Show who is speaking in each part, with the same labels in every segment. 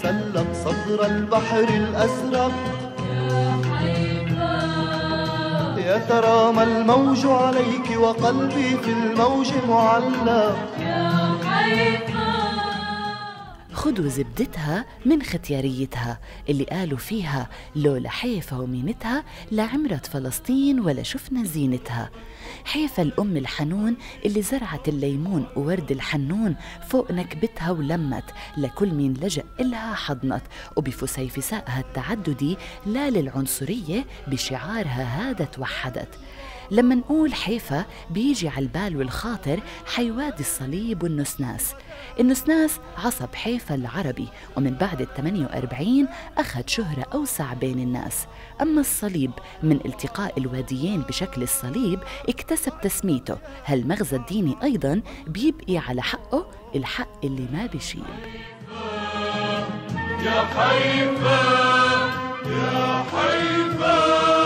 Speaker 1: تسلق صدر البحر الأزرق. يا ترى ما الموج عليك وقلبي في الموج معلق.
Speaker 2: خدوا زبدتها من ختياريتها اللي قالوا فيها لولا حيفا ومينتها لعمرت فلسطين ولا شفنا زينتها. حيفا الأم الحنون اللي زرعت الليمون وورد الحنون فوق نكبتها ولمت لكل مين لجأ إلها حضنت، وبفسيفسائها التعددي لا للعنصرية بشعارها هذا توحدت. لما نقول حيفا بيجي على البال والخاطر حيوادي الصليب والنسناس. النسناس عصب حيفا العربي، ومن بعد 48 أخذ شهرة أوسع بين الناس. أما الصليب من التقاء الواديين بشكل الصليب اكتسب تسميته. هالمغزى الديني أيضاً بيبقي على حقه، الحق اللي ما بيشيب.
Speaker 3: يا حيفا يا حيفا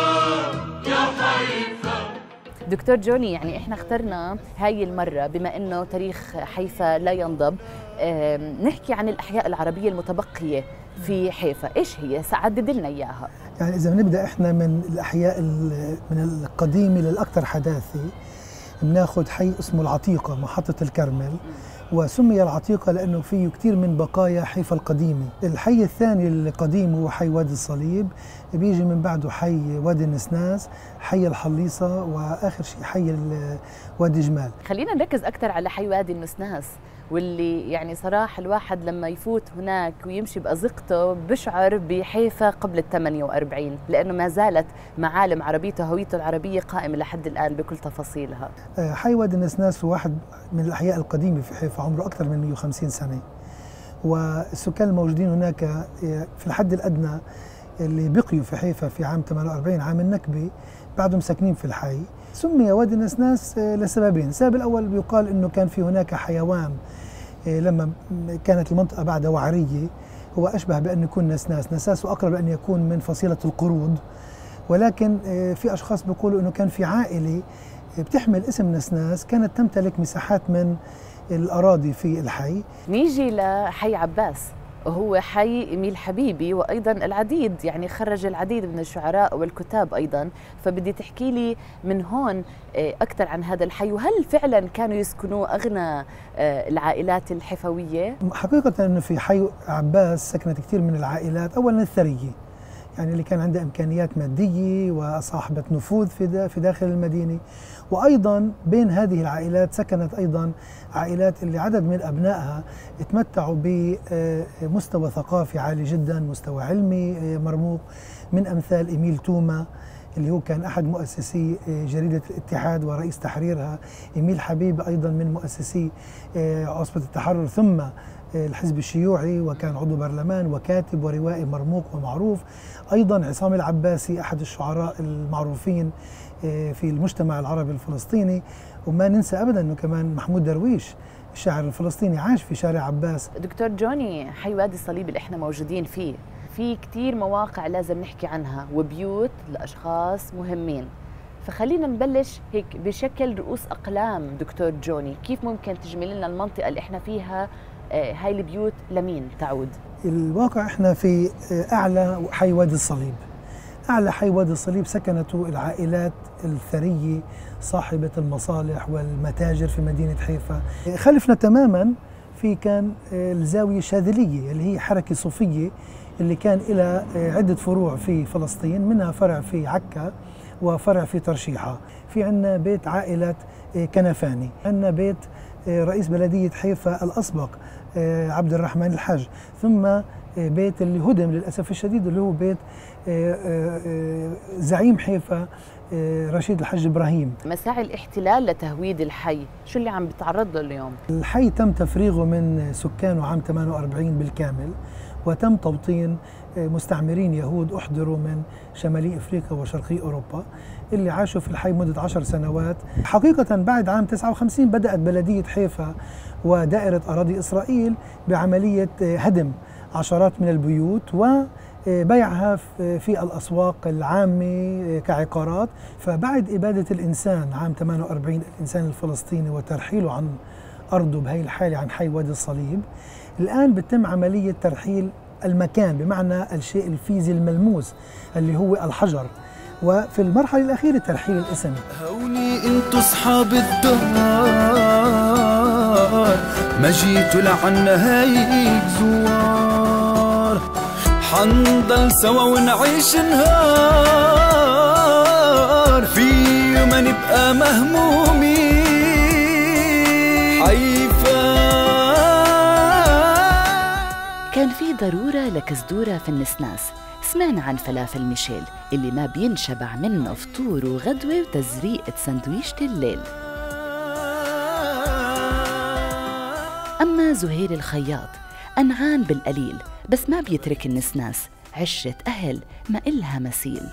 Speaker 3: يا حيفا.
Speaker 2: دكتور جوني، يعني احنا اخترنا هاي المرة بما انه تاريخ حيفا لا ينضب نحكي عن الأحياء العربية المتبقية في حيفا. ايش هي؟ سعدد لنا اياها.
Speaker 4: يعني اذا بنبدا احنا من الاحياء من القديمه للاكثر حداثه، بناخذ حي اسمه العتيقه محطه الكرمل، وسمي العتيقه لانه فيه كثير من بقايا حيفا القديمه. الحي الثاني القديم هو حي وادي الصليب، بيجي من بعده حي وادي النسناس، حي الحليصه، واخر شيء حي وادي جمال.
Speaker 2: خلينا نركز اكثر على حي وادي النسناس، واللي يعني صراحة الواحد لما يفوت هناك ويمشي بأزقته بشعر بحيفا قبل 48، لأنه ما زالت معالم عربيته هويته العربية قائمة لحد الآن بكل تفاصيلها.
Speaker 4: حي وادي النسناس هو واحد من الأحياء القديمة في حيفا، عمره أكثر من 150 سنة، والسكان الموجودين هناك في الحد الأدنى اللي بقيوا في حيفا في عام 48 عام النكبة بعدهم ساكنين في الحي. سمي وادي النسناس لسببين. السبب الأول بيقال أنه كان في هناك حيوان لما كانت المنطقة بعد وعرية، هو أشبه بأن يكون نساس وأقرب أن يكون من فصيلة القرود، ولكن في أشخاص بيقولوا أنه كان في عائلة بتحمل اسم نسناس كانت تمتلك مساحات من الأراضي في الحي.
Speaker 2: نيجي لحي عباس، وهو حي إيميل حبيبي، وأيضا العديد يعني خرج العديد من الشعراء والكتاب أيضا. فبدي تحكي لي من هون أكثر عن هذا الحي، وهل فعلا كانوا يسكنوا أغنى العائلات الحفوية؟
Speaker 4: حقيقة أنه في حي عباس سكنت كثير من العائلات، أولا الثرية، يعني اللي كان عندها إمكانيات مادية وصاحبة نفوذ في داخل المدينة، وأيضا بين هذه العائلات سكنت أيضا عائلات اللي عدد من أبنائها تمتعوا بمستوى ثقافي عالي جدا، مستوى علمي مرموق، من أمثال إيميل توما اللي هو كان أحد مؤسسي جريدة الاتحاد ورئيس تحريرها، إيميل حبيب أيضا من مؤسسي عصبة التحرر ثم الحزب الشيوعي، وكان عضو برلمان وكاتب وروائي مرموق ومعروف. أيضا عصام العباسي أحد الشعراء المعروفين في المجتمع العربي الفلسطيني، وما ننسى أبدا أنه كمان محمود درويش الشاعر الفلسطيني عاش في شارع عباس.
Speaker 2: دكتور جوني، حي وادي الصليب اللي احنا موجودين فيه في كتير مواقع لازم نحكي عنها وبيوت لأشخاص مهمين، فخلينا نبلش هيك بشكل رؤوس أقلام. دكتور جوني، كيف ممكن تجمل لنا المنطقة اللي احنا فيها؟ هاي البيوت لمين تعود؟
Speaker 4: الواقع احنا في أعلى حي وادي الصليب. أعلى حي وادي الصليب سكنته العائلات الثرية صاحبة المصالح والمتاجر في مدينة حيفا. خلفنا تماما في كان الزاوية الشاذلية اللي هي حركة صوفية اللي كان إلى عدة فروع في فلسطين، منها فرع في عكا وفرع في ترشيحة. في عنا بيت عائلة كنفاني، عنا بيت رئيس بلدية حيفا الأسبق عبد الرحمن الحج، ثم بيت اللي هدم للأسف الشديد اللي هو بيت زعيم حيفا رشيد الحج إبراهيم.
Speaker 2: مساعي الاحتلال لتهويد الحي شو اللي عم بتعرض له اليوم؟
Speaker 4: الحي تم تفريغه من سكانه عام 48 بالكامل، وتم توطين مستعمرين يهود أحضروا من شمالي أفريقيا وشرقي أوروبا اللي عاشوا في الحي مدة 10 سنوات. حقيقة بعد عام 59 بدأت بلدية حيفا ودائرة أراضي إسرائيل بعملية هدم عشرات من البيوت وبيعها في الأسواق العامة كعقارات. فبعد إبادة الإنسان عام 48 الإنسان الفلسطيني وترحيله عن أرضه بهي الحالة عن حي وادي الصليب، الآن بتم عملية ترحيل المكان بمعنى الشيء الفيزي الملموس اللي هو الحجر. وفي المرحلة الأخيرة ترحيل الاسم.
Speaker 5: هوني انتو اصحاب الدهر، ما جيتوا لعنا هيك زوار، حنضل سوا ونعيش نهار، في ما نبقى مهمومين. حيفا
Speaker 2: كان في ضرورة لكزدورة في النسناس. سمعنا عن فلافل ميشيل اللي ما بينشبع منه فطور وغدوة وتزريقة سندويشة الليل. أما زهير الخياط أنعان بالقليل بس ما بيترك النسناس، عشرة أهل ما إلها مثيل.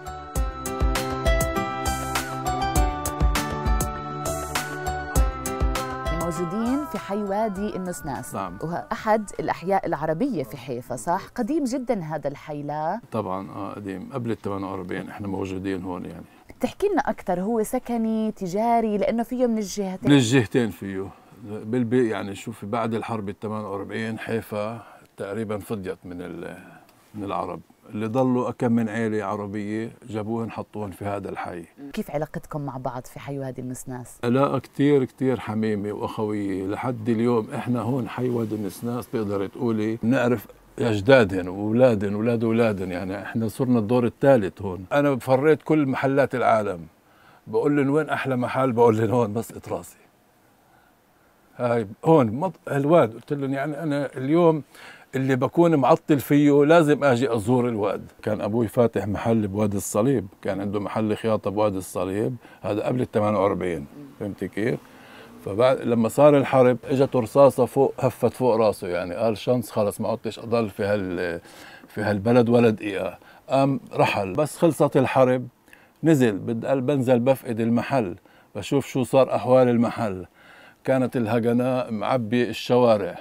Speaker 2: موجودين في حي وادي النسناس.
Speaker 6: نعم.
Speaker 2: وهو أحد الأحياء العربية في حيفا، صح؟ قديم جدا هذا الحي، لا؟
Speaker 6: طبعا قديم، قبل ال 48 احنا موجودين هون. يعني
Speaker 2: تحكي لنا أكثر، هو سكني تجاري لأنه فيه من الجهتين؟
Speaker 6: من الجهتين فيه. يعني شوفي بعد الحرب ال 48 حيفا تقريبا فضيت من العرب، اللي ضلوا كم من عائلة عربية جابوهن حطوهن في هذا الحي.
Speaker 2: كيف علاقتكم مع بعض في حي وادي النسناس؟
Speaker 6: علاقة كتير كتير حميمة وأخوية لحد اليوم. احنا هون حي وادي النسناس تقدر تقولي بنعرف أجدادهن وأولادهن وأولاد أولادهن، يعني احنا صرنا الدور الثالث هون. أنا فريت كل محلات العالم، بقول لهم وين أحلى محل، بقول لهم هون مسقط راسي. هاي هون الواد. قلت لهم يعني أنا اليوم اللي بكون معطل فيه لازم اجي ازور الواد. كان ابوي فاتح محل بوادي الصليب، كان عنده محل خياطه بوادي الصليب، هذا قبل ال 48. فهمتي كيف؟ فبعد لما صار الحرب اجته رصاصه فوق، هفت فوق راسه، يعني قال شنص خلص ما عدتش اضل في هالبلد ولا دقيقه. قام رحل. بس خلصت الحرب نزل، بنزل بفقد المحل، بشوف شو صار احوال المحل. كانت الهجناء معبي الشوارع.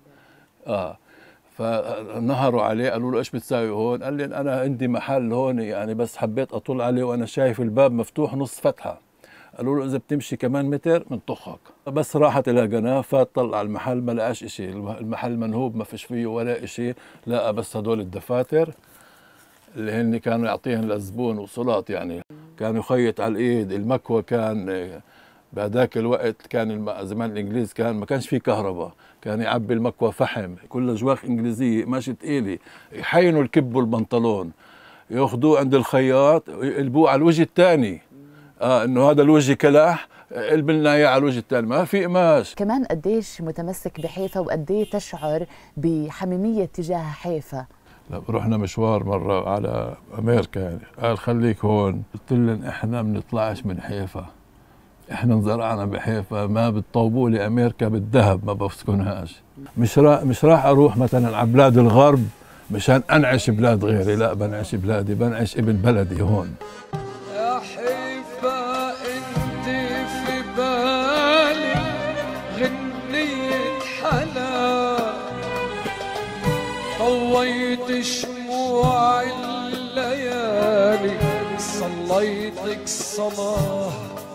Speaker 6: فنهروا عليه، قالوا له ايش بتساوي هون؟ قال لي انا عندي محل هون، يعني بس حبيت اطل عليه وانا شايف الباب مفتوح نص فتحه. قالوا له اذا بتمشي كمان متر بنطخك. بس راحت الهجناء، فات طلع على المحل ما لقاش شيء، المحل منهوب ما فيش فيه ولا شيء، لقى بس هدول الدفاتر اللي هن كانوا يعطيهن للزبون وصلات، يعني كانوا يخيط على الايد. المكوى كان بهذاك الوقت كان زمان الانجليز كان ما كانش في كهرباء، كان يعبي المكوى فحم، كلها جواخ انجليزيه ماشي ثقيله، يحينوا الكبوا البنطلون، ياخذوه عند الخياط يقلبوه على الوجه الثاني. انه هذا الوجه كلاح، قلب لنا اياه على الوجه الثاني، ما في قماش.
Speaker 2: كمان قديش متمسك بحيفا وقديه تشعر بحميميه تجاه حيفا؟
Speaker 6: رحنا مشوار مره على امريكا، يعني قال خليك هون. قلت لهم احنا ما بنطلعش من حيفا، احنا انزرعنا بحيفا، ما بتطوبوا لي امريكا بالذهب ما بسكنهاش. مش راح اروح مثلا على بلاد الغرب مشان انعش بلاد غيري، لا بنعش بلادي، بنعش ابن بلدي هون.
Speaker 5: يا حيفا انت في بالي غنية حلا، طويت شموع الليالي، صليتك صلاة.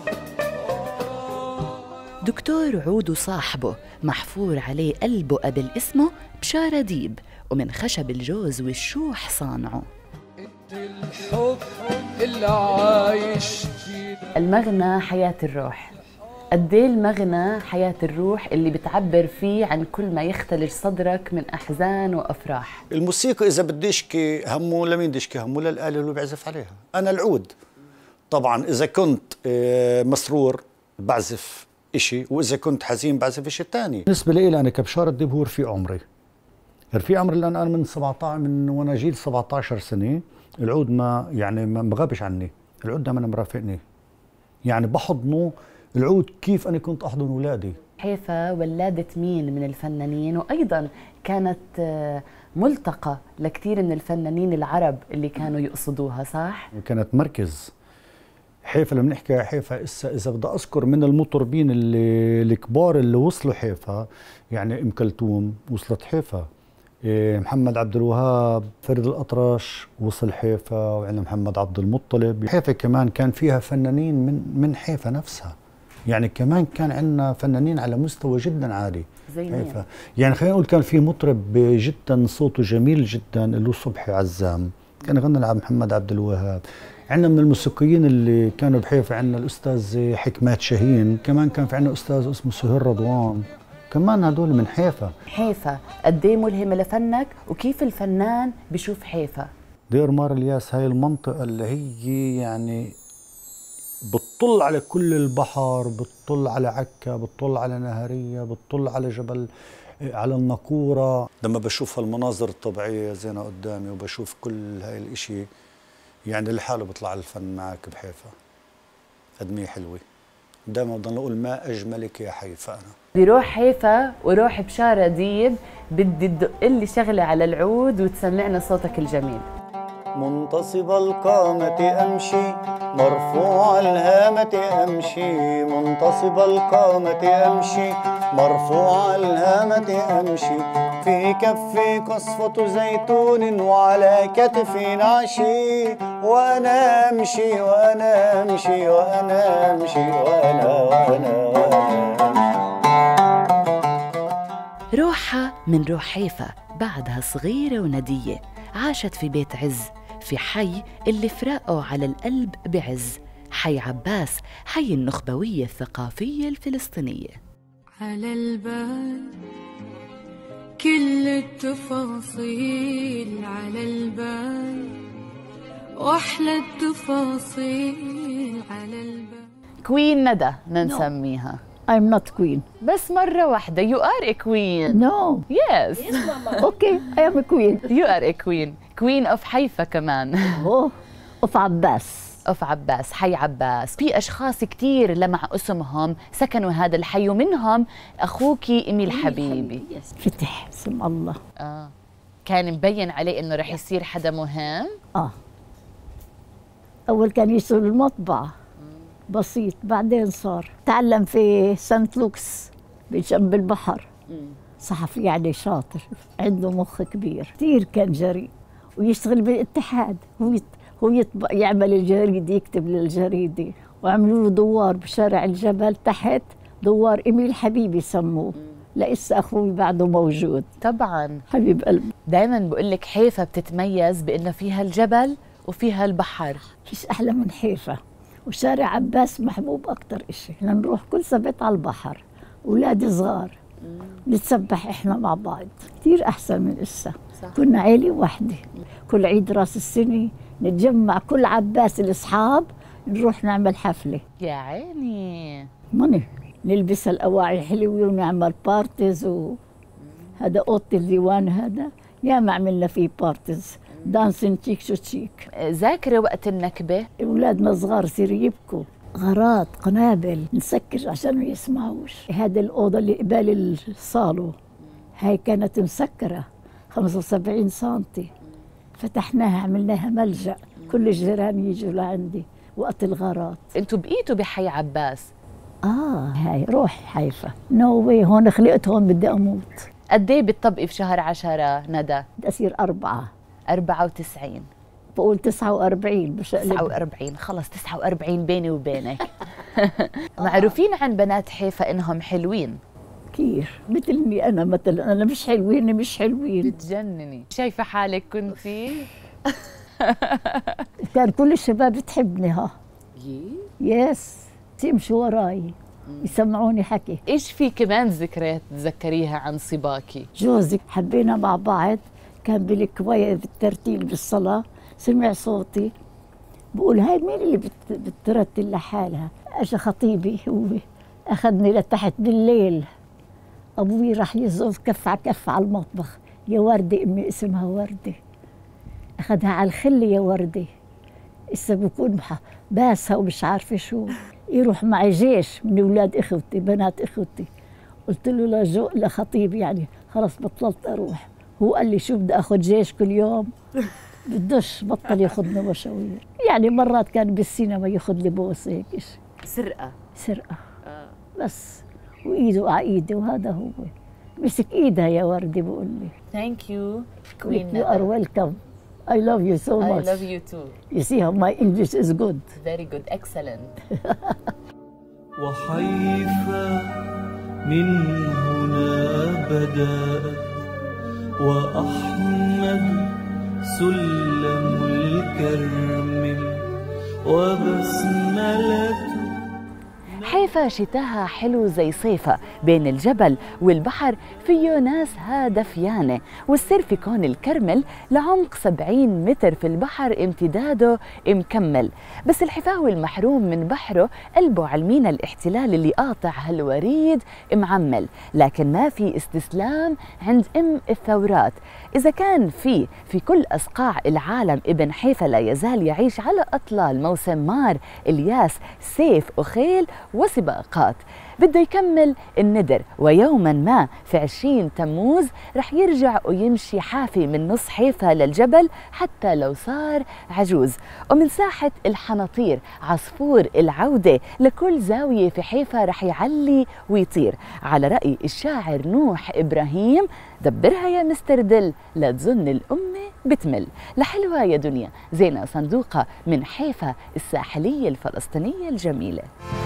Speaker 2: دكتور عود صاحبه محفور عليه قلبه قبل اسمه بشارة ديب، ومن خشب الجوز والشوح صانعه.
Speaker 5: الحب اللي عايش فينا.
Speaker 2: المغنى حياة الروح. قد ايه المغنى حياة الروح اللي بتعبر فيه عن كل ما يختلج صدرك من أحزان وأفراح.
Speaker 7: الموسيقى إذا بدي أشكي همه لمين بدي أشكي همه؟ للآلة اللي بعزف عليها. أنا العود طبعا إذا كنت مسرور بعزف إشي، وإذا كنت حزين بعزف إشي تاني.
Speaker 8: بالنسبة لي أنا كبشارة ديب هو رفيق عمري. رفيق عمري لأن أنا من 17 من وأنا جيل 17 سنة العود ما غابش عني، العود دائما مرافقني، يعني بحضنه العود كيف أنا كنت أحضن أولادي.
Speaker 2: حيفا ولادت مين من الفنانين، وأيضا كانت ملتقى لكثير من الفنانين العرب اللي كانوا يقصدوها، صح؟
Speaker 8: كانت مركز حيفا. لما نحكي حيفا إذا بدي أذكر من المطربين الكبار اللي وصلوا حيفا، يعني أم كلثوم وصلت حيفا، محمد عبد الوهاب، فريد الأطرش وصل حيفا، وعندنا محمد عبد المطلب. حيفا كمان كان فيها فنانين من حيفا نفسها، يعني كمان كان عندنا فنانين على مستوى جدا عالي.
Speaker 2: زي مين؟
Speaker 8: يعني خلينا نقول كان في مطرب جدا صوته جميل جدا اللي هو صبحي عزام، كان يغني لعبد محمد عبد الوهاب. عندنا من الموسيقيين اللي كانوا بحيفا عندنا الاستاذ حكمات شاهين، كمان كان في عندنا استاذ اسمه سهير رضوان، كمان هدول من حيفا.
Speaker 2: حيفا قد ايه ملهمه لفنك وكيف الفنان بشوف حيفا؟
Speaker 8: دير مار الياس هاي المنطقه اللي هي يعني بتطل على كل البحر، بتطل على عكا، بتطل على نهريه، بتطل على جبل، على الناقوره.
Speaker 7: لما بشوف هالمناظر الطبيعيه زينا قدامي وبشوف كل هاي الاشي، يعني لحاله بيطلع الفن معك بحيفا. قد ما هي حلوه، دائما بضل اقول ما اجملك يا حيفا. انا
Speaker 2: بدي روح حيفا وروح بشارة ديب، بدي تدق لي شغله على العود وتسمعنا صوتك الجميل.
Speaker 7: منتصب القامة أمشي، مرفوع الهامة أمشي، منتصب القامة أمشي، مرفوع الهامة أمشي، في كفي قصفة زيتون وعلى كتفي نعشي، وأنا أمشي وأنا أمشي وأنا أمشي وأنا
Speaker 2: روحها من روح حيفا، بعدها صغيرة وندية، عاشت في بيت عز في حي اللي فراقه على القلب بعز، حي عباس، حي النخبوية الثقافية الفلسطينية.
Speaker 9: على البال كل التفاصيل، على البال وأحلى التفاصيل، على البال.
Speaker 2: كوين ندى نسميها.
Speaker 10: I'm not queen.
Speaker 2: بس مرة واحدة. You are a queen.
Speaker 10: No.
Speaker 2: Yes.
Speaker 10: Okay, I am a queen.
Speaker 2: You are a queen. Queen of حيفا كمان.
Speaker 10: of عباس.
Speaker 2: of عباس، حي عباس. في أشخاص كتير لمع اسمهم سكنوا هذا الحي، ومنهم أخوكي إميل حبيبي.
Speaker 10: فتح اسم الله.
Speaker 2: كان مبين عليه إنه رح يصير حدا مهم.
Speaker 10: أول كان يشتغل المطبعة بسيط، بعدين صار تعلم في سانت لوكس بجنب البحر. صحفي يعني شاطر، عنده مخ كبير، كثير كان جريء، ويشتغل بالاتحاد. هو يعمل الجريدة، يكتب للجريدة، وعملوا له دوار بشارع الجبل تحت، دوار إميل حبيبي سموه. لسه أخوي بعده موجود
Speaker 2: طبعا،
Speaker 10: حبيب قلبي.
Speaker 2: دايما بقول لك حيفا بتتميز بأنه فيها الجبل وفيها البحر.
Speaker 10: فيش أحلى من حيفا. وشارع عباس محبوب أكتر إشي، احنا نروح كل سبت على البحر، أولادي صغار نتسبح إحنا مع بعض، كتير أحسن من إسا. كنا عيلة واحدة، كل عيد راس السنة نتجمع كل عباس الأصحاب، نروح نعمل حفلة.
Speaker 2: يا عيني
Speaker 10: ماني نلبس الأواعي الحلوة ونعمل بارتيز. وهذا أوضة الديوان، هذا ياما عملنا فيه بارتيز، دانسين تشيك شو تشيك.
Speaker 2: ذاكرة وقت النكبة
Speaker 10: أولادنا صغار يصيروا يبكوا، غارات قنابل نسكر عشان ما يسمعوش. هذه الأوضة اللي قبال الصالة هاي كانت مسكرة 75 سنتي، فتحناها عملناها ملجأ، كل الجيران يجوا لعندي وقت الغارات.
Speaker 2: انتوا بقيتوا بحي عباس؟
Speaker 10: هاي روح حيفا. نو واي، هون خلقت، هون بدي أموت.
Speaker 2: قد ايه بتطبقي بشهر 10 ندى؟
Speaker 10: بدي أصير
Speaker 2: 94.
Speaker 10: بقول 49
Speaker 2: بشقلب 49. خلص 49 بيني وبينك. معروفين عن بنات حيفا انهم حلوين
Speaker 10: كثير، مثلني انا مثلا. انا مش حلوين، مش حلوين،
Speaker 2: بتجنني. شايفه حالك كنتي؟
Speaker 10: كان كل الشباب تحبني. يس، يمشوا وراي يسمعوني حكي.
Speaker 2: ايش في كمان ذكريات تتذكريها عن صباكي؟
Speaker 10: جوزك حبينا مع بعض، كان بالكواية بالترتيل بالصلاة، سمع صوتي بقول هاي مين اللي بترتل لحالها؟ اجى خطيبي هو اخذني لتحت بالليل، ابوي راح يزوف كف على كف على المطبخ. يا وردة، امي اسمها وردة، اخذها على الخلة يا وردة، اسا بكون باسها ومش عارفة شو. يروح معي جيش من اولاد اخوتي، بنات اخوتي. قلت له لخطيبي يعني خلص بطلت اروح. هو قال لي شو بدي اخذ جيش كل يوم؟ بدوش، بطل ياخذنا مشاوير. يعني مرات كان بالسينما ياخذ لي بوس هيك
Speaker 2: سرقة
Speaker 10: بس، وايده على ايدي، وهذا هو مسك ايدها يا وردي بقول لي
Speaker 2: ثانك يو
Speaker 10: كوين. You are welcome. I love you so much.
Speaker 2: I love you too.
Speaker 10: You see how my English is good.
Speaker 2: Very good. Excellent.
Speaker 1: وحيفا من هنا بدأت وأحمد سلم الكرم وبسملة.
Speaker 2: حيفا شتاها حلو زي صيفة، بين الجبل والبحر فيه ناس دفيانة، والسر في كون الكرمل لعمق 70 متر في البحر امتداده مكمل. بس الحفاوي المحروم من بحره قلبه على المينا الاحتلال اللي قاطع هالوريد معمل، لكن ما في استسلام عند الثورات. إذا كان في كل أصقاع العالم ابن حيفا لا يزال يعيش على أطلال موسم مار، الياس، سيف وخيل وسباقات. بده يكمل الندر، ويوما ما في 20 تموز رح يرجع ويمشي حافي من نص حيفا للجبل حتى لو صار عجوز. ومن ساحة الحناطير عصفور العودة لكل زاوية في حيفا رح يعلي ويطير. على رأي الشاعر نوح إبراهيم: دبرها يا مستر دل لا تظن الأمة بتمل. لحلوة يا دنيا زينة صندوقة من حيفا الساحلية الفلسطينية الجميلة.